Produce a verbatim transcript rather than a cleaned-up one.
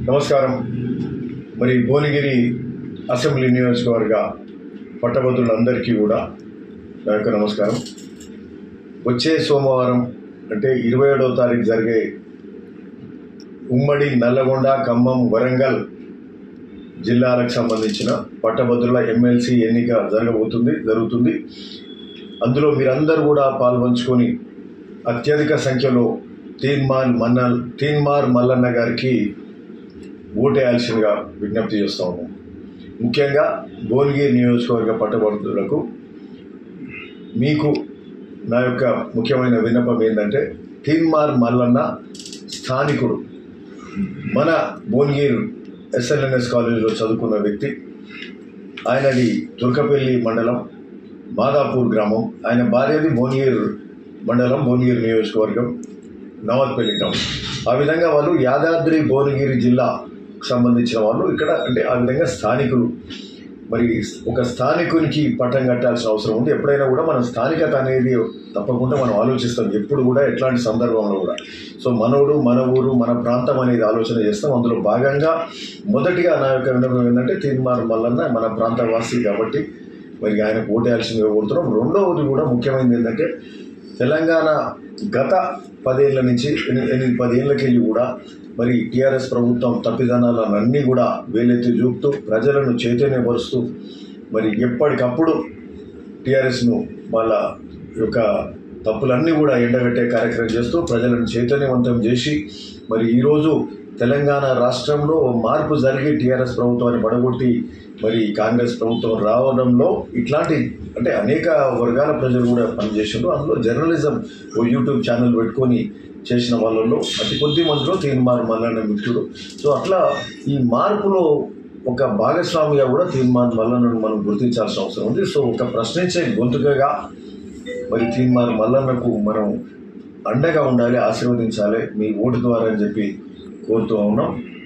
నమస్కారం. మరి భువనగిరి అసెంబ్లీ నియోజకవర్గ పట్టభద్రులందరికీ కూడా నా యొక్క నమస్కారం. వచ్చే సోమవారం అంటే ఇరవై ఏడవ తారీఖు జరిగే ఉమ్మడి నల్లగొండ, ఖమ్మం, వరంగల్ జిల్లాలకు సంబంధించిన పట్టభద్రుల ఎమ్మెల్సీ ఎన్నిక జరగబోతుంది జరుగుతుంది అందులో మీరందరూ కూడా పాల్పంచుకొని అత్యధిక సంఖ్యలో తీన్మార్ మన్నల్ తీన్మార్ మల్లన్న గారికి ఓటేయాల్సిందిగా విజ్ఞప్తి చేస్తా ఉన్నాం. ముఖ్యంగా భువనగిరి నియోజకవర్గ పట్టభద్రులకు మీకు నా యొక్క ముఖ్యమైన విన్నపం ఏంటంటే, తీన్మార్ మల్లన్న స్థానికుడు, మన భువనగిరి ఎస్ఎల్ఎన్ఎస్ కాలేజీలో చదువుకున్న వ్యక్తి. ఆయనది తుర్కపల్లి మండలం, మాదాపూర్ గ్రామం. ఆయన భార్యది భువనగిరి మండలం, భువనగిరి నియోజకవర్గం, నవాద్పల్లి గ్రామం. ఆ విధంగా వాళ్ళు యాదాద్రి భువనగిరి జిల్లా సంబంధించిన వాళ్ళు ఇక్కడ, అంటే ఆ విధంగా స్థానికులు. మరి ఒక స్థానికునికి పట్టం కట్టాల్సిన అవసరం ఉంది. ఎప్పుడైనా కూడా మన స్థానికత అనేది తప్పకుండా మనం ఆలోచిస్తాం, ఎప్పుడు కూడా ఎట్లాంటి సందర్భంలో కూడా. సో మనోడు, మన ఊరు, మన ప్రాంతం అనేది ఆలోచన చేస్తాం. అందులో భాగంగా మొదటిగా నా యొక్క విన్నపం ఏంటంటే, తీన్మార్ మల్లన్న మన ప్రాంతవాసి కాబట్టి మరి ఆయనకు ఓటేయాల్సిందిగా కోరుతున్నాం. రెండవది కూడా ముఖ్యమైనది ఏంటంటే, తెలంగాణ గత పదేళ్ల నుంచి ఎనిమిది పదేళ్ళకి వెళ్ళి కూడా మరి టీఆర్ఎస్ ప్రభుత్వం తప్పిదనాలన్నీ కూడా వేలెత్తి చూపుతూ ప్రజలను చైతన్యపరుస్తూ మరి ఎప్పటికప్పుడు టీఆర్ఎస్ను వాళ్ళ యొక్క తప్పులన్నీ కూడా ఎండగట్టే కార్యక్రమం చేస్తూ ప్రజలను చైతన్యవంతం చేసి మరి ఈరోజు తెలంగాణ రాష్ట్రంలో మార్పు జరిగి టీఆర్ఎస్ ప్రభుత్వాన్ని పడగొట్టి మరి కాంగ్రెస్ ప్రభుత్వం రావడంలో ఇట్లాంటి అంటే అనేక వర్గాల ప్రజలు కూడా పనిచేసిండ్రు. అందులో జర్నలిజం ఓ యూట్యూబ్ ఛానల్ పెట్టుకొని చేసిన వాళ్ళలో అతి కొద్ది మందిలో తీన్మార్ మల్లన్న మిత్రుడు. సో అట్లా ఈ మార్పులో ఒక భాగస్వామిగా కూడా తీన్మార్ మల్లన్నను మనం గుర్తించాల్సిన అవసరం ఉంది. సో ఒక ప్రశ్నించే గొంతుకగా మరి తీన్మార్ మల్లన్నకు మనం అండగా ఉండాలి, ఆశీర్వదించాలి మీ ఓటు ద్వారా అని చెప్పి కోరుతూ ఉన్నాం.